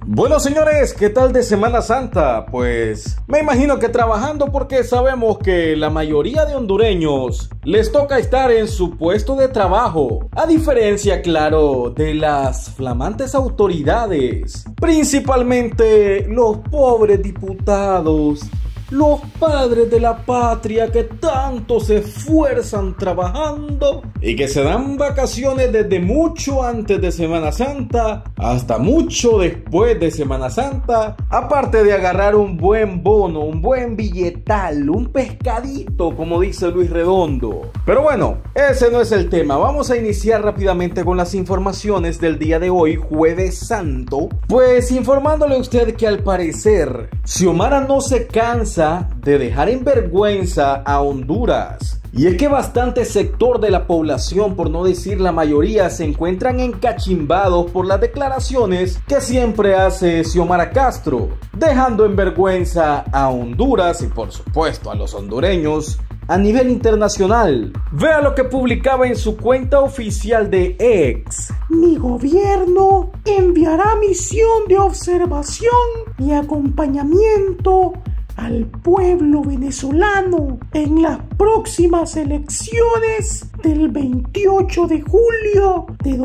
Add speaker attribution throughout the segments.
Speaker 1: Bueno, señores, ¿qué tal de Semana Santa? Pues me imagino que trabajando, porque sabemos que la mayoría de hondureños les toca estar en su puesto de trabajo, a diferencia, claro, de las flamantes autoridades, principalmente los pobres diputados, los padres de la patria que tanto se esfuerzan trabajando y que se dan vacaciones desde mucho antes de Semana Santa hasta mucho después de Semana Santa, aparte de agarrar un buen bono, un buen billetal, un pescadito, como dice Luis Redondo. Pero bueno, ese no es el tema. Vamos a iniciar rápidamente con las informaciones del día de hoy, Jueves Santo, pues informándole a usted que al parecer Xiomara no se cansa de dejar en vergüenza a Honduras. Y es que bastante sector de la población, por no decir la mayoría, se encuentran encachimbados por las declaraciones que siempre hace Xiomara Castro, dejando en vergüenza a Honduras y por supuesto a los hondureños a nivel internacional. Vea lo que publicaba en su cuenta oficial de X.
Speaker 2: Mi gobierno enviará misión de observación y acompañamiento al pueblo venezolano en las próximas elecciones del 28 de julio de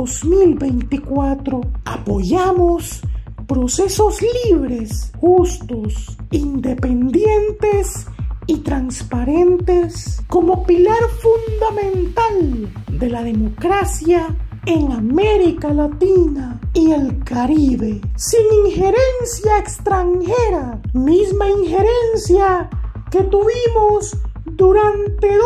Speaker 2: 2024. Apoyamos procesos libres, justos, independientes y transparentes como pilar fundamental de la democracia en América Latina y el Caribe, sin injerencia extranjera, misma injerencia que tuvimos durante 12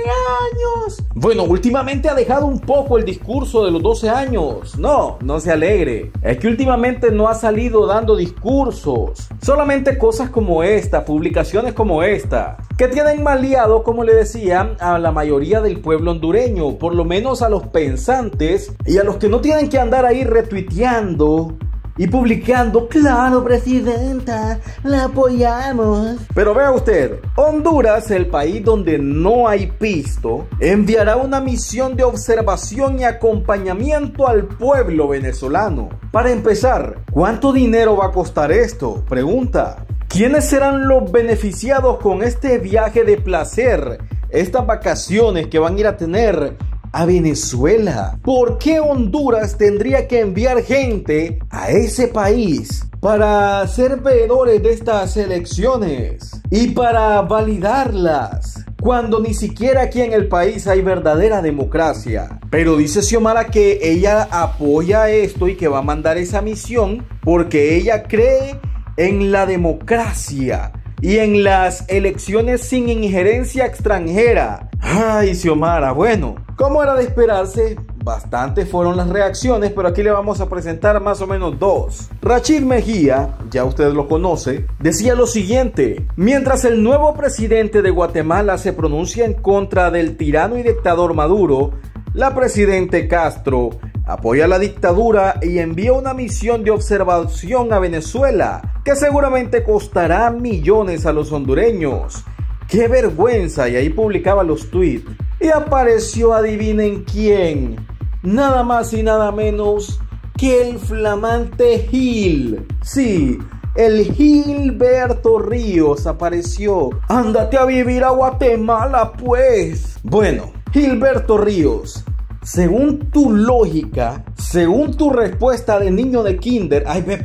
Speaker 2: años.
Speaker 1: Bueno, últimamente ha dejado un poco el discurso de los 12 años. No se alegre. Es que últimamente no ha salido dando discursos. Solamente cosas como esta, publicaciones como esta, que tienen mal liado, como le decía, a la mayoría del pueblo hondureño, por lo menos a los pensantes y a los que no tienen que andar ahí retuiteando y publicando, claro, presidenta, la apoyamos. Pero vea usted, Honduras, el país donde no hay pisto, enviará una misión de observación y acompañamiento al pueblo venezolano. Para empezar, ¿cuánto dinero va a costar esto? Pregunta. ¿Quiénes serán los beneficiados con este viaje de placer, estas vacaciones que van a ir a tener a Venezuela? ¿Por qué Honduras tendría que enviar gente a ese país para ser veedores de estas elecciones y para validarlas, cuando ni siquiera aquí en el país hay verdadera democracia? Pero dice Xiomara que ella apoya esto y que va a mandar esa misión porque ella cree en la democracia y en las elecciones sin injerencia extranjera. Ay, Xiomara, bueno, como era de esperarse, bastantes fueron las reacciones, pero aquí le vamos a presentar más o menos dos. Rachid Mejía, ya usted lo conoce, decía lo siguiente: mientras el nuevo presidente de Guatemala se pronuncia en contra del tirano y dictador Maduro, la presidente Castro apoya la dictadura y envía una misión de observación a Venezuela, que seguramente costará millones a los hondureños. ¡Qué vergüenza! Y ahí publicaba los tweets. Y apareció, adivinen quién, nada más y nada menos que el flamante Gil. Sí, el Gilberto Ríos apareció. Ándate a vivir a Guatemala, pues. Bueno, Gilberto Ríos, según tu lógica, según tu respuesta de niño de kinder,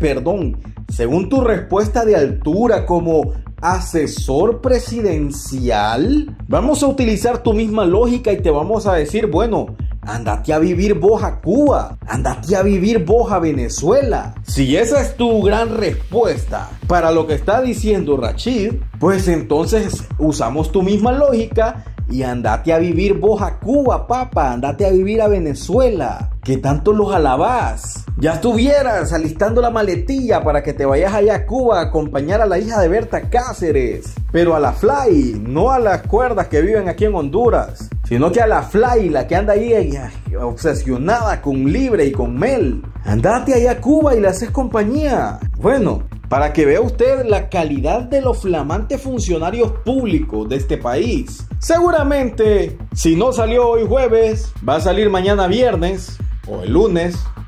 Speaker 1: según tu respuesta de altura como asesor presidencial, vamos a utilizar tu misma lógica y te vamos a decir, bueno, ándate a vivir vos a Cuba, ándate a vivir vos a Venezuela. Si esa es tu gran respuesta para lo que está diciendo Rachid, pues entonces usamos tu misma lógica y andate a vivir vos a Cuba, papá, andate a vivir a Venezuela, que tanto los alabás. Ya estuvieras alistando la maletilla para que te vayas allá a Cuba a acompañar a la hija de Berta Cáceres, pero a la fly, no a las cuerdas que viven aquí en Honduras, sino que a la fly, la que anda ahí obsesionada con Libre y con Mel. Andate allá a Cuba y le haces compañía. Bueno, para que vea usted la calidad de los flamantes funcionarios públicos de este país. Seguramente, si no salió hoy jueves, va a salir mañana viernes, o el lunes,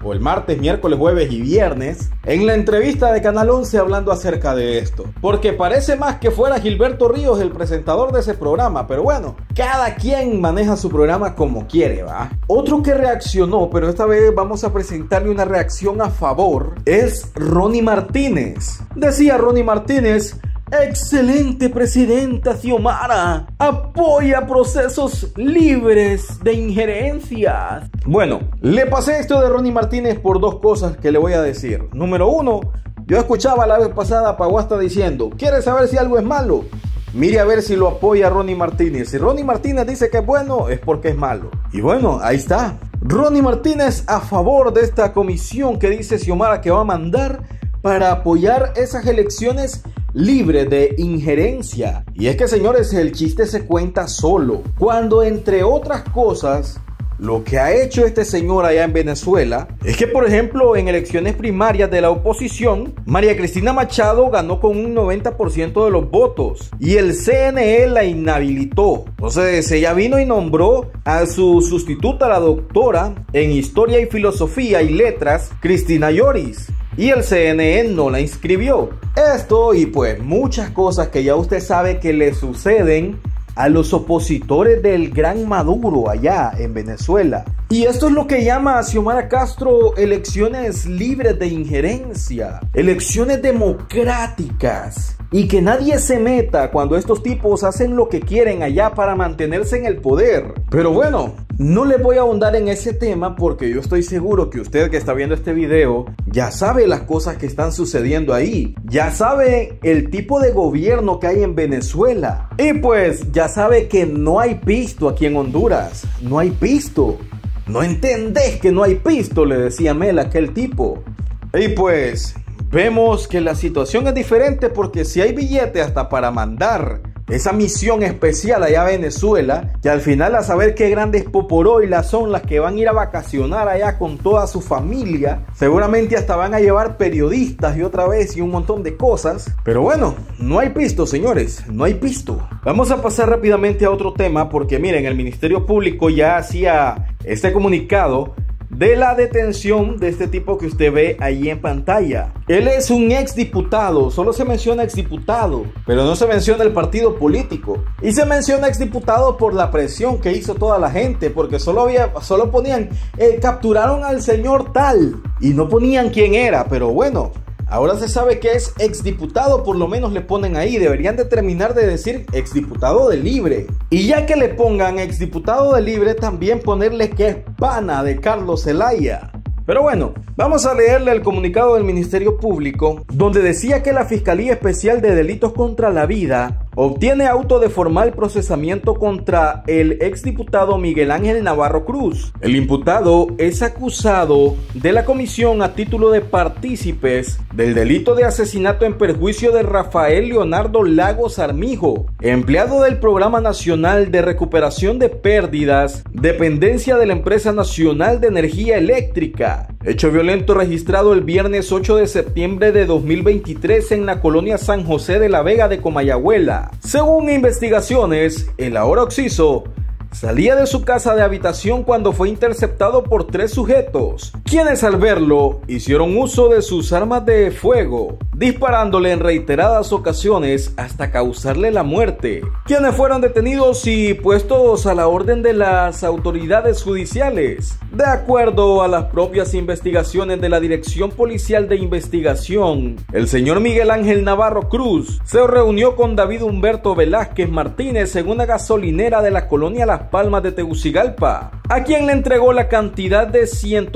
Speaker 1: o el martes, miércoles, jueves y viernes, en la entrevista de Canal 11 hablando acerca de esto. Porque parece más que fuera Gilberto Ríos el presentador de ese programa, pero bueno, cada quien maneja su programa como quiere, ¿va? Otro que reaccionó, pero esta vez vamos a presentarle una reacción a favor, es Ronnie Martínez. Decía Ronnie Martínez: excelente presidenta Xiomara, apoya procesos libres de injerencias. Bueno, le pasé esto de Ronnie Martínez por dos cosas que le voy a decir. Número uno, yo escuchaba la vez pasada a Paguasta diciendo: ¿quieres saber si algo es malo? Mire a ver si lo apoya Ronnie Martínez. Si Ronnie Martínez dice que es bueno, es porque es malo. Y bueno, ahí está. Ronnie Martínez a favor de esta comisión que dice Xiomara que va a mandar para apoyar esas elecciones libres de injerencia. Y es que, señores, el chiste se cuenta solo. Cuando, entre otras cosas, lo que ha hecho este señor allá en Venezuela es que, por ejemplo, en elecciones primarias de la oposición, María Cristina Machado ganó con un 90% de los votos y el CNE la inhabilitó. Entonces ella vino y nombró a su sustituta, la doctora en Historia y Filosofía y Letras, Cristina Lloris, y el CNE no la inscribió. Esto y pues muchas cosas que ya usted sabe que le suceden a los opositores del gran Maduro allá en Venezuela. Y esto es lo que llama a Xiomara Castro elecciones libres de injerencia, elecciones democráticas, y que nadie se meta cuando estos tipos hacen lo que quieren allá para mantenerse en el poder. Pero bueno, no le voy a ahondar en ese tema porque yo estoy seguro que usted que está viendo este video ya sabe las cosas que están sucediendo ahí, ya sabe el tipo de gobierno que hay en Venezuela, y pues ya sabe que no hay pisto aquí en Honduras, no hay pisto. No entendés que no hay pisto, le decía Mel a aquel tipo. Y pues vemos que la situación es diferente porque si hay billete hasta para mandar esa misión especial allá a Venezuela, que al final a saber qué grandes poporoilas son las que van a ir a vacacionar allá con toda su familia, seguramente hasta van a llevar periodistas y otra vez y un montón de cosas. Pero bueno, no hay pisto, señores, no hay pisto. Vamos a pasar rápidamente a otro tema porque miren, el Ministerio Público ya hacía este comunicado de la detención de este tipo que usted ve ahí en pantalla. Él es un exdiputado, solo se menciona exdiputado, pero no se menciona el partido político. Y se menciona exdiputado por la presión que hizo toda la gente, porque solo ponían, capturaron al señor tal, y no ponían quién era, pero bueno. Ahora se sabe que es exdiputado, por lo menos le ponen ahí. Deberían de terminar de decir exdiputado de Libre. Y ya que le pongan exdiputado de Libre, también ponerle que es pana de Carlos Zelaya. Pero bueno, vamos a leerle el comunicado del Ministerio Público, donde decía que la Fiscalía Especial de Delitos contra la Vida obtiene auto de formal procesamiento contra el exdiputado Miguel Ángel Navarro Cruz. El imputado es acusado de la comisión a título de partícipes del delito de asesinato en perjuicio de Rafael Leonardo Lagos Armijo, empleado del Programa Nacional de Recuperación de Pérdidas, dependencia de la Empresa Nacional de Energía Eléctrica. Hecho violento registrado el viernes 8 de septiembre de 2023 en la colonia San José de la Vega de Comayagüela. Según investigaciones, el ahora occiso salía de su casa de habitación cuando fue interceptado por 3 sujetos, quienes al verlo hicieron uso de sus armas de fuego, disparándole en reiteradas ocasiones hasta causarle la muerte, quienes fueron detenidos y puestos a la orden de las autoridades judiciales. De acuerdo a las propias investigaciones de la Dirección Policial de Investigación, el señor Miguel Ángel Navarro Cruz se reunió con David Humberto Velázquez Martínez en una gasolinera de la colonia Las Palmas de Tegucigalpa, a quien le entregó la cantidad de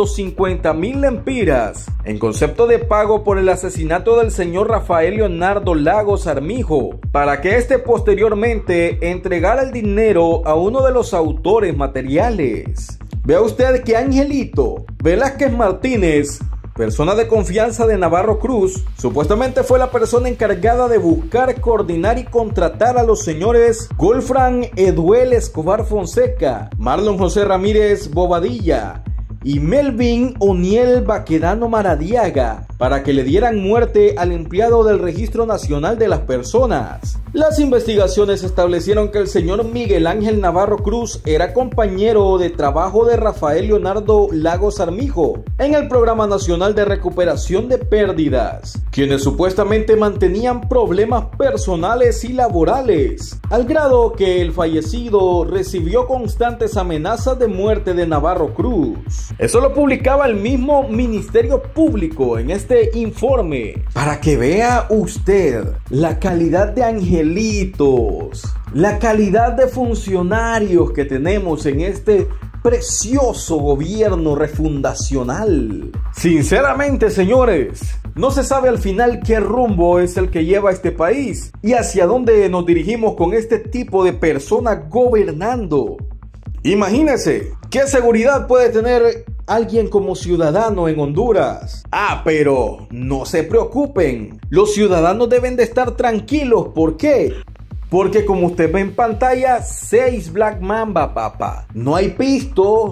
Speaker 1: 150,000 lempiras en concepto de pago por el asesinato del señor Rafael Leonardo Lagos Armijo, para que éste posteriormente entregara el dinero a uno de los autores materiales. Vea usted que Angelito Velázquez Martínez, persona de confianza de Navarro Cruz, supuestamente fue la persona encargada de buscar, coordinar y contratar a los señores Wolfram Eduel Escobar Fonseca, Marlon José Ramírez Bobadilla, y Melvin Oniel Baquedano Maradiaga para que le dieran muerte al empleado del Registro Nacional de las Personas. Las investigaciones establecieron que el señor Miguel Ángel Navarro Cruz era compañero de trabajo de Rafael Leonardo Lagos Armijo en el Programa Nacional de Recuperación de Pérdidas, quienes supuestamente mantenían problemas personales y laborales, al grado que el fallecido recibió constantes amenazas de muerte de Navarro Cruz. Eso lo publicaba el mismo Ministerio Público en este informe, para que vea usted la calidad de angelitos, la calidad de funcionarios que tenemos en este precioso gobierno refundacional. Sinceramente, señores, no se sabe al final qué rumbo es el que lleva este país y hacia dónde nos dirigimos con este tipo de personas gobernando. Imagínense, ¿qué seguridad puede tener alguien como ciudadano en Honduras? Pero no se preocupen, los ciudadanos deben de estar tranquilos. ¿Por qué? Porque como usted ve en pantalla, 6 Black Mamba, papá. No hay pisto,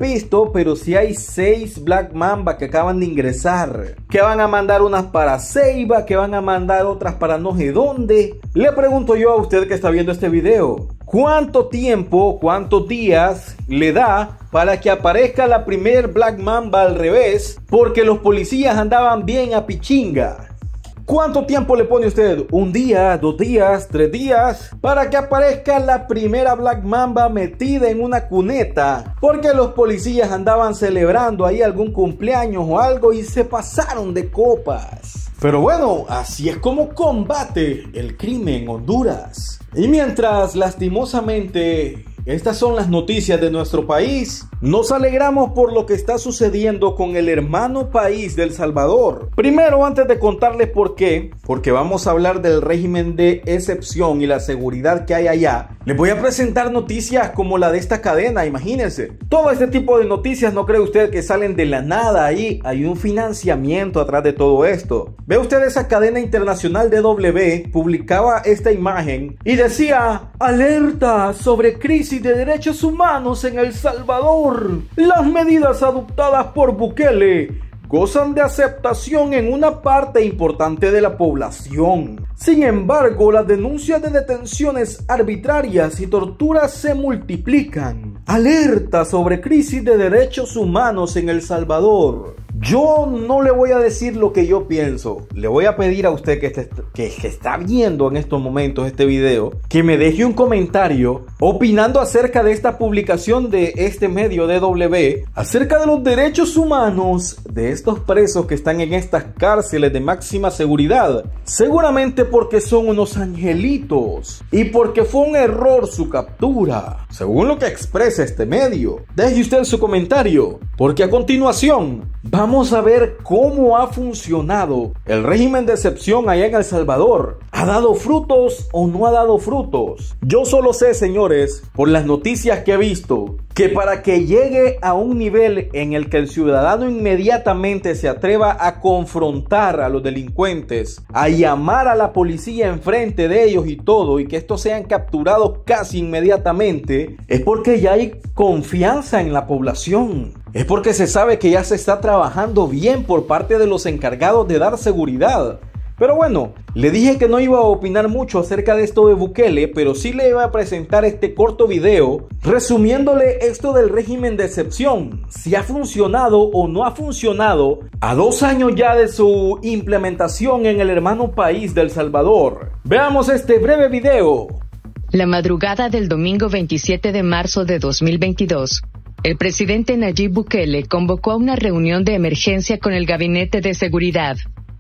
Speaker 1: pero sí hay 6 Black Mamba que acaban de ingresar. Que van a mandar unas para Ceiba, que van a mandar otras para no sé dónde. Le pregunto yo a usted que está viendo este video, ¿cuánto tiempo, cuántos días le da para que aparezca la primer Black Mamba al revés? Porque los policías andaban bien a pichinga. ¿Cuánto tiempo le pone usted? ¿1 día, 2 días, 3 días? Para que aparezca la primera Black Mamba metida en una cuneta. Porque los policías andaban celebrando ahí algún cumpleaños o algo y se pasaron de copas. Pero bueno, así es como combate el crimen en Honduras. Y mientras, lastimosamente, estas son las noticias de nuestro país, nos alegramos por lo que está sucediendo con el hermano país de El Salvador. Primero, antes de contarles por qué, porque vamos a hablar del régimen de excepción y la seguridad que hay allá, les voy a presentar noticias como la de esta cadena. Imagínense, todo este tipo de noticias, no cree usted que salen de la nada. Ahí hay un financiamiento atrás de todo esto. Ve usted, esa cadena internacional DW publicaba esta imagen y decía: alerta sobre crisis de derechos humanos en El Salvador. Las medidas adoptadas por Bukele gozan de aceptación en una parte importante de la población. Sin embargo, las denuncias de detenciones arbitrarias y torturas se multiplican. Alerta sobre crisis de derechos humanos en El Salvador. Yo no le voy a decir lo que yo pienso. Le voy a pedir a usted que está viendo en estos momentos este video, que me deje un comentario opinando acerca de esta publicación de este medio DW, acerca de los derechos humanos de estos presos que están en estas cárceles de máxima seguridad. Seguramente porque son unos angelitos y porque fue un error su captura, según lo que expresa este medio. Deje usted su comentario, porque a continuación vamos a ver cómo ha funcionado el régimen de excepción allá en El Salvador. ¿Ha dado frutos o no ha dado frutos? Yo solo sé, señores, por las noticias que he visto, que para que llegue a un nivel en el que el ciudadano inmediatamente se atreva a confrontar a los delincuentes, a llamar a la policía enfrente de ellos y todo, y que estos sean capturados casi inmediatamente, es porque ya hay confianza en la población. Es porque se sabe que ya se está trabajando bien por parte de los encargados de dar seguridad. Pero bueno, le dije que no iba a opinar mucho acerca de esto de Bukele, pero sí le iba a presentar este corto video resumiéndole esto del régimen de excepción, si ha funcionado o no ha funcionado a 2 años ya de su implementación en el hermano país de El Salvador. Veamos este breve video.
Speaker 3: La madrugada del domingo 27 de marzo de 2022, el presidente Nayib Bukele convocó a una reunión de emergencia con el Gabinete de Seguridad.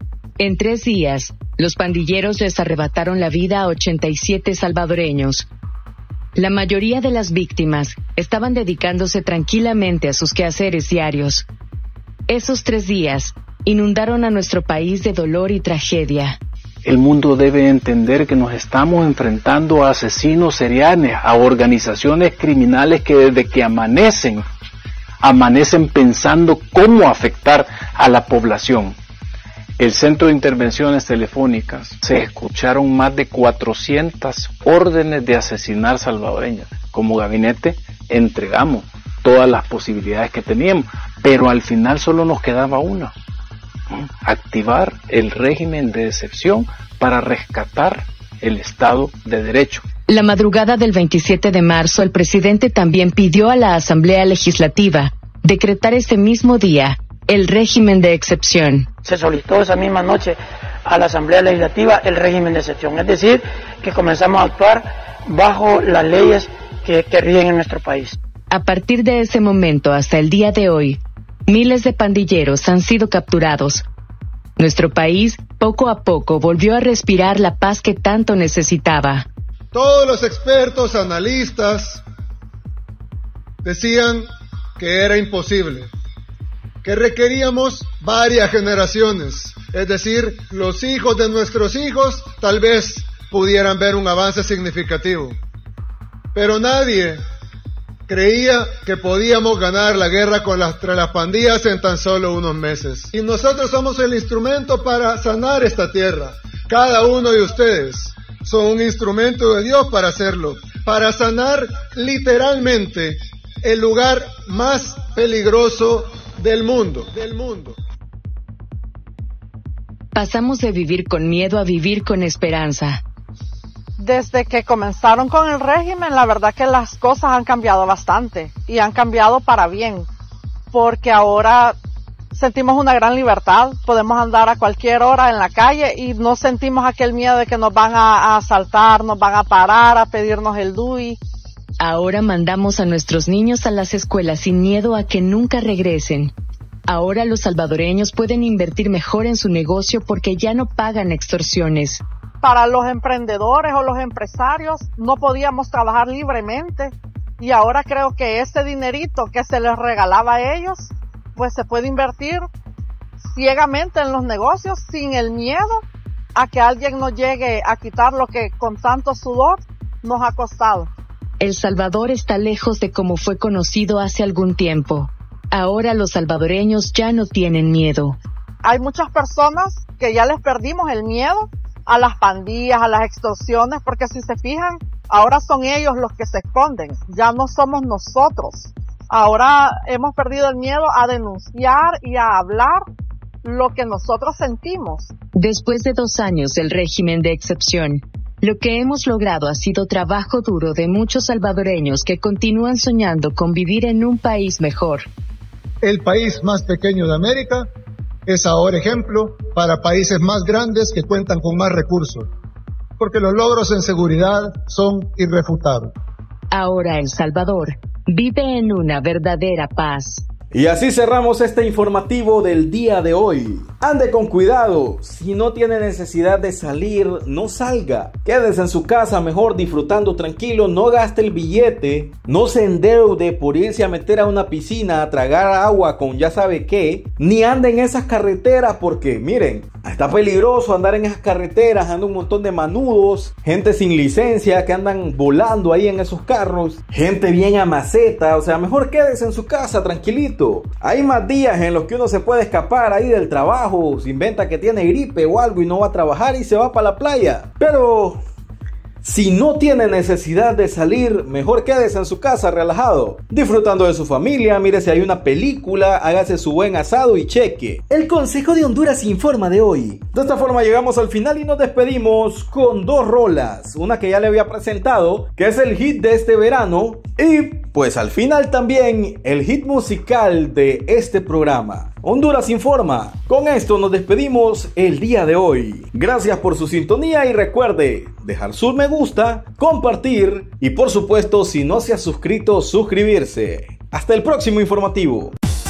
Speaker 3: En 3 días, los pandilleros les arrebataron la vida a 87 salvadoreños. La mayoría de las víctimas estaban dedicándose tranquilamente a sus quehaceres diarios. Esos 3 días inundaron a nuestro país de dolor y tragedia.
Speaker 4: El mundo debe entender que nos estamos enfrentando a asesinos seriales, a organizaciones criminales que desde que amanecen pensando cómo afectar a la población. El Centro de Intervenciones Telefónicas, se escucharon más de 400 órdenes de asesinar salvadoreños. Como gabinete entregamos todas las posibilidades que teníamos pero al final solo nos quedaba una: activar el régimen de excepción para rescatar el Estado de Derecho.
Speaker 3: La madrugada del 27 de marzo, el presidente también pidió a la Asamblea Legislativa decretar ese mismo día el régimen de excepción.
Speaker 5: Se solicitó esa misma noche a la Asamblea Legislativa el régimen de excepción, es decir, que comenzamos a actuar bajo las leyes que rigen en nuestro país.
Speaker 3: A partir de ese momento hasta el día de hoy, miles de pandilleros han sido capturados. Nuestro país, poco a poco, volvió a respirar la paz que tanto necesitaba.
Speaker 6: Todos los expertos, analistas, decían que era imposible, que requeríamos varias generaciones, es decir, los hijos de nuestros hijos tal vez pudieran ver un avance significativo. Pero nadie creía que podíamos ganar la guerra contra las pandillas en tan solo unos meses. Y nosotros somos el instrumento para sanar esta tierra. Cada uno de ustedes son un instrumento de Dios para hacerlo, para sanar literalmente el lugar más peligroso del mundo.
Speaker 3: Pasamos de vivir con miedo a vivir con esperanza.
Speaker 7: Desde que comenzaron con el régimen, la verdad que las cosas han cambiado bastante y han cambiado para bien, porque ahora sentimos una gran libertad, podemos andar a cualquier hora en la calle y no sentimos aquel miedo de que nos van a asaltar, nos van a parar, a pedirnos el DUI.
Speaker 3: Ahora mandamos a nuestros niños a las escuelas sin miedo a que nunca regresen. Ahora los salvadoreños pueden invertir mejor en su negocio porque ya no pagan extorsiones.
Speaker 7: Para los emprendedores o los empresarios no podíamos trabajar libremente y ahora creo que ese dinerito que se les regalaba a ellos, pues se puede invertir ciegamente en los negocios sin el miedo a que alguien nos llegue a quitar lo que con tanto sudor nos ha costado.
Speaker 3: El Salvador está lejos de como fue conocido hace algún tiempo. Ahora los salvadoreños ya no tienen miedo.
Speaker 7: Hay muchas personas que ya les perdimos el miedo a las pandillas, a las extorsiones, porque si se fijan, ahora son ellos los que se esconden, ya no somos nosotros. Ahora hemos perdido el miedo a denunciar y a hablar lo que nosotros sentimos.
Speaker 3: Después de 2 años del régimen de excepción, lo que hemos logrado ha sido trabajo duro de muchos salvadoreños que continúan soñando con vivir en un país mejor.
Speaker 6: El país más pequeño de América es ahora ejemplo para países más grandes que cuentan con más recursos, porque los logros en seguridad son irrefutables.
Speaker 3: Ahora El Salvador vive en una verdadera paz.
Speaker 1: Y así cerramos este informativo del día de hoy. Ande con cuidado, si no tiene necesidad de salir, no salga. Quédese en su casa mejor disfrutando tranquilo, no gaste el billete, no se endeude por irse a meter a una piscina a tragar agua con ya sabe qué, ni ande en esas carreteras porque miren, está peligroso andar en esas carreteras, anda un montón de manudos, gente sin licencia que andan volando ahí en esos carros, gente bien a maceta, o sea, mejor quédese en su casa tranquilito. Hay más días en los que uno se puede escapar ahí del trabajo, se inventa que tiene gripe o algo y no va a trabajar y se va para la playa. Pero si no tiene necesidad de salir, mejor quédese en su casa relajado, disfrutando de su familia, mire si hay una película, hágase su buen asado y cheque. El Consejo de Honduras informa de hoy. De esta forma llegamos al final y nos despedimos con 2 rolas. Una que ya le había presentado, que es el hit de este verano, y pues al final también el hit musical de este programa. Honduras Informa. Con esto nos despedimos el día de hoy. Gracias por su sintonía y recuerde dejar su me gusta, compartir y por supuesto si no se ha suscrito, suscribirse. Hasta el próximo informativo.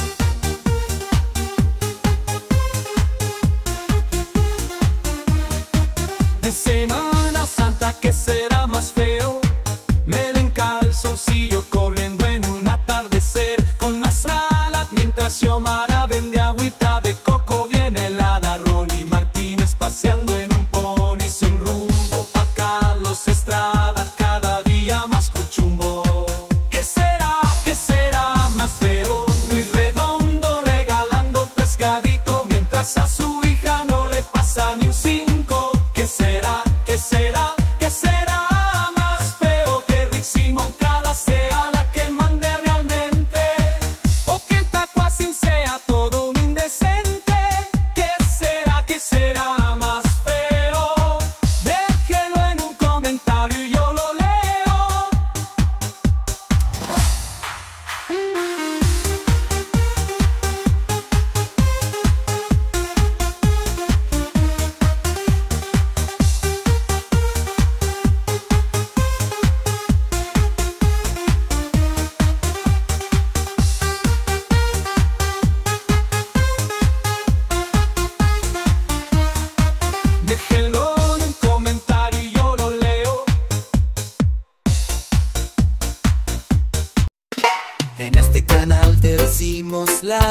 Speaker 8: De Semana Santa, ¿qué será más feo? Me ven calzoncillo corriendo en un atardecer con las alas mientras Xiomara vende agüita de coco. Viene la Ronnie Martínez paseando en un pony sin rumbo pa' Carlos Estrada, cada día más cuchumbo. ¿Qué será más feo? Luis Redondo regalando pescadito mientras a su hija no le pasa ni un 5. ¿Qué será?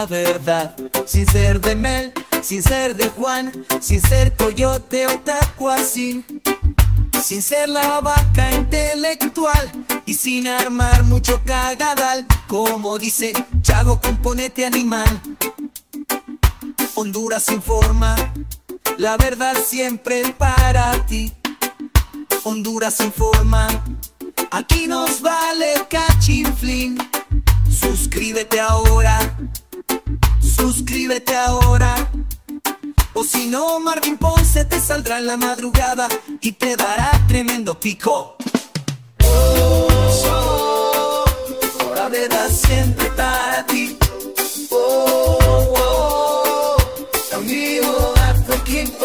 Speaker 8: la verdad, sin ser de Mel, sin ser de Juan, sin ser coyote o tacuacín, sin ser la vaca intelectual y sin armar mucho cagadal. Como dice Chago, componete animal. Honduras informa, la verdad siempre para ti. Honduras informa, aquí nos vale cachinflín. Suscríbete ahora, suscríbete ahora. O si no, Marvin Ponce te saldrá en la madrugada y te dará tremendo pico. Oh, la verdad siempre para ti. Oh, amigo, I fucking